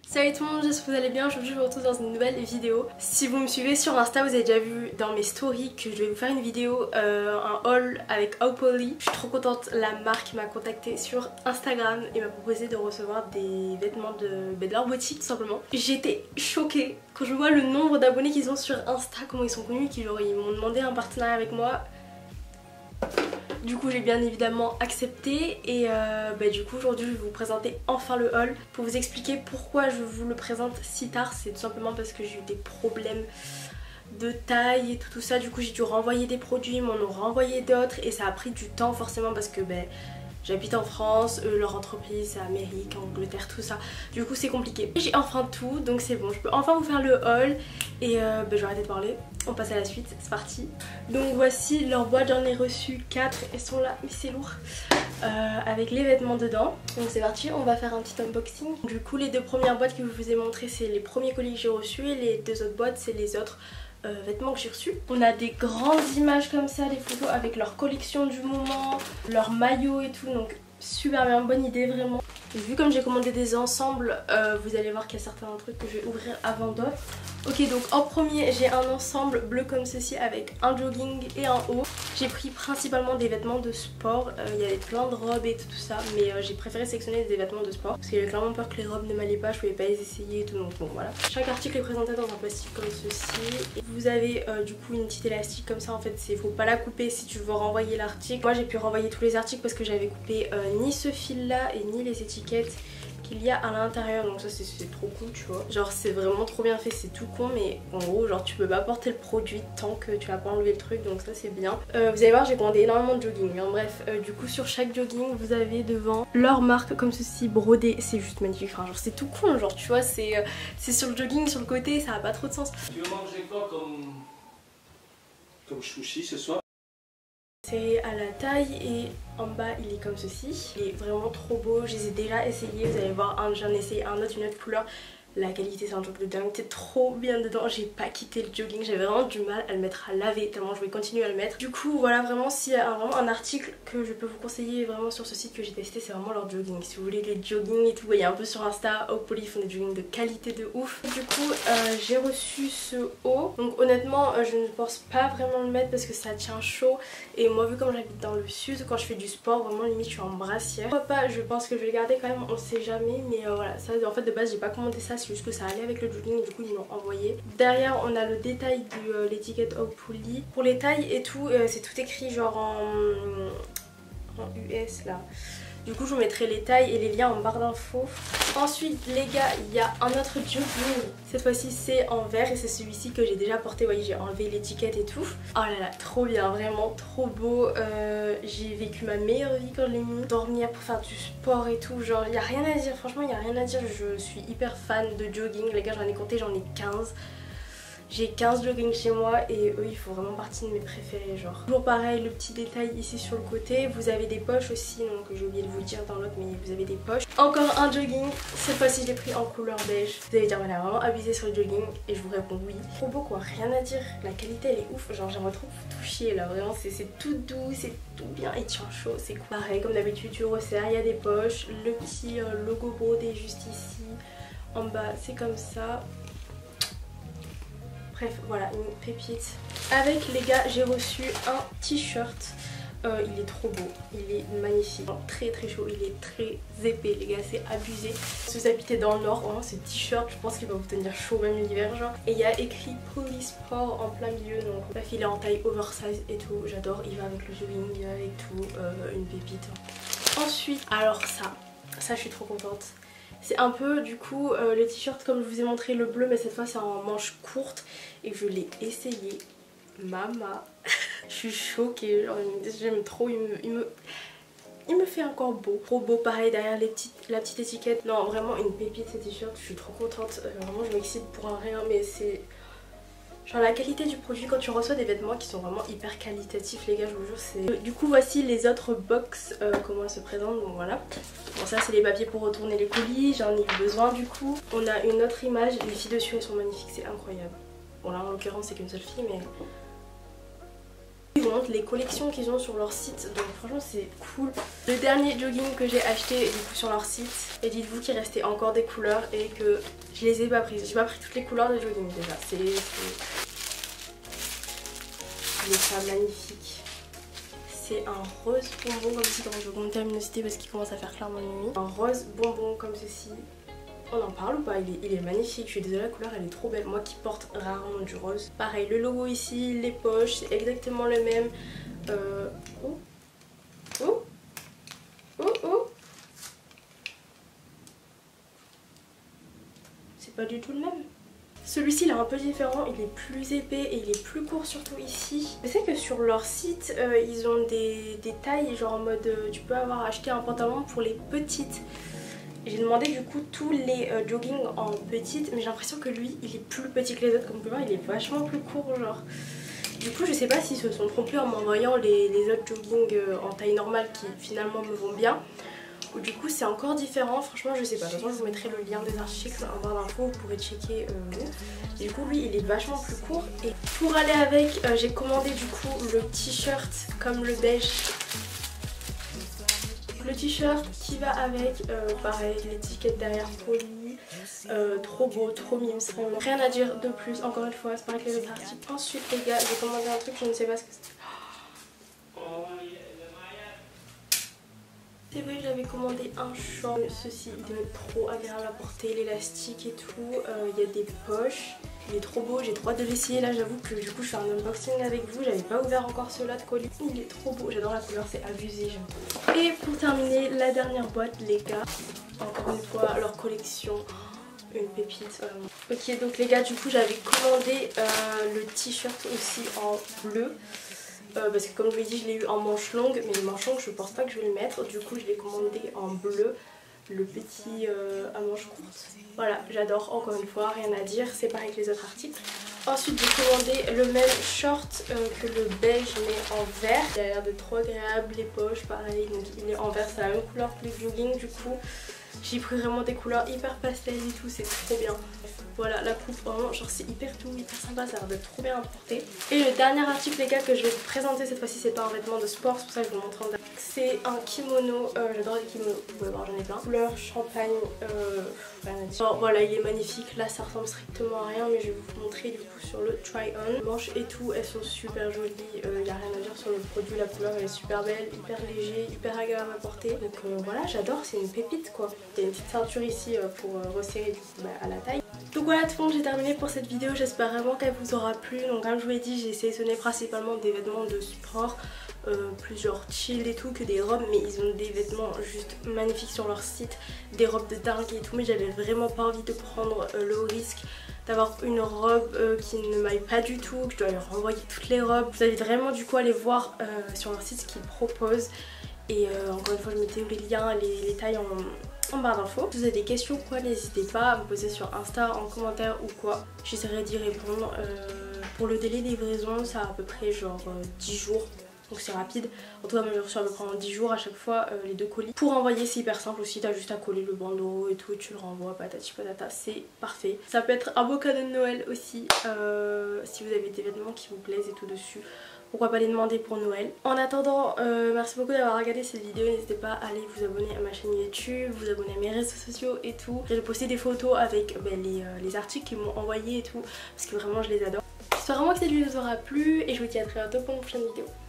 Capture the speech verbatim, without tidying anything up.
Salut tout le monde, j'espère que vous allez bien. Aujourd'hui je vous retrouve dans une nouvelle vidéo. Si vous me suivez sur Insta, vous avez déjà vu dans mes stories que je vais vous faire une vidéo, euh, un haul avec Howpoly. Je suis trop contente, la marque m'a contactée sur Instagram et m'a proposé de recevoir des vêtements de, de leur boutique tout simplement. J'étais choquée quand je vois le nombre d'abonnés qu'ils ont sur Insta, comment ils sont connus, qu'ils ils m'ont demandé un partenariat avec moi. Du coup j'ai bien évidemment accepté et euh, bah, du coup aujourd'hui je vais vous présenter enfin le haul. Pour vous expliquer pourquoi je vous le présente si tard, c'est tout simplement parce que j'ai eu des problèmes de taille et tout, tout ça. Du coup j'ai dû renvoyer des produits, ils m'en ont renvoyé d'autres et ça a pris du temps forcément parce que bah, j'habite en France, eux leur entreprise c'est Amérique, Angleterre, tout ça. Du coup c'est compliqué. J'ai enfin tout donc c'est bon, je peux enfin vous faire le haul et euh, bah, je vais arrêter de parler. On passe à la suite, c'est parti. Donc voici leur boîte, j'en ai reçu quatre, elles sont là, mais c'est lourd. Euh, avec les vêtements dedans. Donc c'est parti, on va faire un petit unboxing. Du coup les deux premières boîtes que je vous ai montrées, c'est les premiers colis que j'ai reçus et les deux autres boîtes c'est les autres euh, vêtements que j'ai reçus. On a des grandes images comme ça, des photos avec leur collection du moment, leurs maillots et tout, donc super bien, bonne idée vraiment. Et vu comme j'ai commandé des ensembles, euh, vous allez voir qu'il y a certains trucs que je vais ouvrir avant d'autres. Ok, donc en premier j'ai un ensemble bleu comme ceci avec un jogging et un haut. J'ai pris principalement des vêtements de sport, euh, il y avait plein de robes et tout, tout ça, mais euh, j'ai préféré sélectionner des vêtements de sport parce qu'il y avait clairement peur que les robes ne m'allaient pas, je pouvais pas les essayer et tout, donc bon voilà. Chaque article est présenté dans un plastique comme ceci. Et vous avez euh, du coup une petite élastique comme ça, en fait c'est faut pas la couper si tu veux renvoyer l'article. Moi j'ai pu renvoyer tous les articles parce que j'avais coupé euh, ni ce fil là et ni les étiquettes qu'il y a à l'intérieur, donc ça c'est trop cool tu vois. Genre c'est vraiment trop bien fait, c'est tout con mais en gros genre tu peux pas porter le produit tant que tu vas pas enlever le truc, donc ça c'est bien. Euh, vous allez voir j'ai commandé énormément de jogging, hein. Bref euh, du coup sur chaque jogging vous avez devant leur marque comme ceci brodé, c'est juste magnifique, enfin, genre c'est tout con genre tu vois, c'est euh, c'est sur le jogging sur le côté, ça a pas trop de sens. Tu veux manger quoi comme, comme sushi ce soir? C'est à la taille et en bas il est comme ceci. Il est vraiment trop beau, je les ai déjà essayés, vous allez voir, j'en ai essayé un autre, une autre couleur. La qualité c'est un truc de dingue, c'est trop bien dedans, j'ai pas quitté le jogging, j'avais vraiment du mal à le mettre à laver tellement je vais continuer à le mettre. Du coup voilà, vraiment s'il y a vraiment un article que je peux vous conseiller vraiment sur ce site que j'ai testé, c'est vraiment leur jogging. Si vous voulez les jogging et tout, vous voyez un peu sur Insta, Howpoly font des joggings de qualité de ouf. Du coup euh, j'ai reçu ce haut, donc honnêtement euh, je ne pense pas vraiment le mettre parce que ça tient chaud et moi vu comme j'habite dans le sud, quand je fais du sport vraiment limite je suis en brassière. Pourquoi pas, je pense que je vais le garder quand même, on sait jamais, mais euh, voilà, ça en fait de base j'ai pas commandé ça, c'est juste que ça allait avec le jogging, du coup ils m'ont envoyé. Derrière on a le détail de euh, l'étiquette Howpoly. Pour les tailles et tout, euh, c'est tout écrit genre en, en U S là. Du coup je vous mettrai les tailles et les liens en barre d'infos. Ensuite les gars, il y a un autre jogging. Cette fois-ci c'est en vert et c'est celui-ci que j'ai déjà porté. Vous voyez, j'ai enlevé l'étiquette et tout. Oh là là, trop bien, vraiment trop beau. Euh, j'ai vécu ma meilleure vie quand je l'ai mis. Dormir pour faire du sport et tout, genre il n'y a rien à dire. Franchement il n'y a rien à dire. Je suis hyper fan de jogging. Les gars, j'en ai compté, j'en ai quinze. J'ai quinze jogging chez moi et eux ils font vraiment partie de mes préférés genre. Toujours pareil, le petit détail ici sur le côté. Vous avez des poches aussi, donc j'ai oublié de vous le dire dans l'autre, mais vous avez des poches. Encore un jogging, cette fois-ci je l'ai pris en couleur beige. Vous allez dire on a vraiment abusé sur le jogging et je vous réponds oui. Trop beau quoi, rien à dire, la qualité elle est ouf, genre j'aimerais trop vous toucher là, vraiment c'est tout doux, c'est tout bien et tient chaud, c'est cool. Pareil comme d'habitude tu resserres, il y a des poches, le petit euh, logo brodé juste ici. En bas c'est comme ça. Bref, voilà, une pépite. Avec les gars, j'ai reçu un t-shirt. Euh, il est trop beau, il est magnifique, très très chaud, il est très épais les gars, c'est abusé. Si vous habitez dans le nord, vraiment ce t-shirt, je pense qu'il va vous tenir chaud même l'hiver genre. Et il y a écrit Polysport en plein milieu, donc bref il est en taille oversize et tout, j'adore, il va avec le jogging, il va avec tout, euh, une pépite. Ensuite, alors ça, ça je suis trop contente. C'est un peu du coup euh, le t-shirt comme je vous ai montré le bleu, mais cette fois c'est en manche courte et je l'ai essayé. Mama, je suis choquée, j'aime trop, il me, il, me, il me fait encore beau. Trop beau, pareil derrière les petites, la petite étiquette. Non vraiment une pépite ce t-shirt, je suis trop contente, euh, vraiment je m'excite pour un rien mais c'est... Genre la qualité du produit quand tu reçois des vêtements qui sont vraiment hyper qualitatifs les gars, je vous jure c'est... Du coup voici les autres box, euh, comment elles se présentent, donc voilà. Bon ça c'est les papiers pour retourner les colis, j'en ai eu besoin du coup. On a une autre image, les filles dessus elles sont magnifiques, c'est incroyable. Bon là en l'occurrence c'est qu'une seule fille mais... Ils vous montrent les collections qu'ils ont sur leur site, donc franchement c'est cool. Le dernier jogging que j'ai acheté est du coup sur leur site, et dites-vous qu'il restait encore des couleurs et que je les ai pas prises. J'ai pas pris toutes les couleurs de jogging déjà, c'est... Il est pas magnifique. C'est un rose bonbon comme ceci, donc je vais augmenter la luminosité parce qu'il commence à faire clairement nuit. Un rose bonbon comme ceci. On en parle ou pas? il est, il est magnifique, je suis désolée, la couleur elle est trop belle. Moi qui porte rarement du rose. Pareil, le logo ici, les poches, c'est exactement le même. Euh... Oh Oh Oh Oh C'est pas du tout le même. Celui-ci il est un peu différent, il est plus épais et il est plus court surtout ici. Je sais que sur leur site euh, ils ont des, des tailles genre en mode euh, tu peux avoir acheté un pantalon pour les petites. J'ai demandé du coup tous les euh, joggings en petites, mais j'ai l'impression que lui il est plus petit que les autres, comme vous pouvez voir il est vachement plus court genre. Du coup je sais pas s'ils se sont trompés en m'envoyant les, les autres joggings euh, en taille normale qui finalement me vont bien, ou du coup c'est encore différent, franchement je sais pas. De toute façon je vous mettrai le lien des articles en barre d'infos, vous pourrez checker euh, du coup lui il est vachement plus court. Et pour aller avec euh, j'ai commandé du coup le t-shirt comme le beige. Le t-shirt qui va avec, euh, pareil, l'étiquette derrière polie, euh, trop beau, trop mime, vraiment. Rien à dire de plus, encore une fois, c'est pareil que les autres articles. Ensuite les gars, j'ai commandé un truc, je ne sais pas ce que c'est. C'est vrai que j'avais commandé un short, ceci il doit être trop agréable à porter, l'élastique et tout, euh, il y a des poches. Il est trop beau, j'ai trop hâte de l'essayer. Là j'avoue que du coup je fais un unboxing avec vous. J'avais pas ouvert encore ceux-là de colis. Il est trop beau, j'adore la couleur, c'est abusé, j'aime trop. Et pour terminer, la dernière boîte les gars. Encore une fois leur collection, une pépite vraiment. Ok donc les gars du coup j'avais commandé euh, le t-shirt aussi en bleu. Euh, parce que comme je vous l'ai dit je l'ai eu en manche longue, mais le manche longue je pense pas que je vais le mettre. Du coup je l'ai commandé en bleu. Le petit euh, à manches courtes. Voilà, j'adore, encore une fois, rien à dire, c'est pareil que les autres articles. Ensuite j'ai commandé le même short euh, que le beige mais en vert. Il a l'air de trop agréable, les poches pareil, donc il est en vert, c'est la même couleur que les jogging du coup. J'ai pris vraiment des couleurs hyper pastel et tout, c'est trop bien. Voilà, la coupe vraiment genre c'est hyper tout, hyper sympa, ça a l'air d'être trop bien à porter. Et le dernier article les gars que je vais vous présenter cette fois-ci, c'est pas un vêtement de sport, c'est pour ça que je vous montre en dernier. C'est un kimono, euh, j'adore les kimonos, vous pouvez voir j'en ai plein. Couleur champagne, euh, rien à dire. Genre, voilà il est magnifique, là ça ressemble strictement à rien mais je vais vous montrer du coup sur le try on. Les manches et tout elles sont super jolies, il euh, n'y a rien à dire sur le produit, la couleur elle est super belle, hyper léger, hyper agréable à porter. Donc euh, voilà j'adore, c'est une pépite quoi. Il y a une petite ceinture ici euh, pour euh, resserrer du coup bah, à la taille. Donc voilà tout le monde, j'ai terminé pour cette vidéo, j'espère vraiment qu'elle vous aura plu. Donc comme je vous l'ai dit j'ai sélectionné principalement des vêtements de sport, euh, plus genre chill et tout que des robes, mais ils ont des vêtements juste magnifiques sur leur site, des robes de dingue et tout, mais j'avais vraiment pas envie de prendre euh, le risque d'avoir une robe euh, qui ne m'aille pas du tout, que je dois leur renvoyer toutes les robes. Vous allez vraiment du coup aller voir euh, sur leur site ce qu'ils proposent. Et euh, encore une fois je mettais les liens, les, les tailles en, en barre d'infos. Si vous avez des questions quoi, n'hésitez pas à me poser sur Insta en commentaire ou quoi. J'essaierai d'y répondre. Euh, pour le délai de livraison ça a à peu près genre euh, dix jours. Donc c'est rapide. En tout cas moi j'ai reçu à peu près en dix jours à chaque fois euh, les deux colis. Pour envoyer c'est hyper simple aussi, t'as juste à coller le bandeau et tout, tu le renvoies, patati patata, c'est parfait. Ça peut être un beau cadeau de Noël aussi, euh, si vous avez des vêtements qui vous plaisent et tout dessus. Pourquoi pas les demander pour Noël. En attendant, euh, merci beaucoup d'avoir regardé cette vidéo. N'hésitez pas à aller vous abonner à ma chaîne YouTube, vous abonner à mes réseaux sociaux et tout. J'ai posté des photos avec ben, les, euh, les articles qu'ils m'ont envoyés et tout, parce que vraiment je les adore. J'espère vraiment que cette vidéo vous aura plu et je vous dis à très bientôt pour une prochaine vidéo.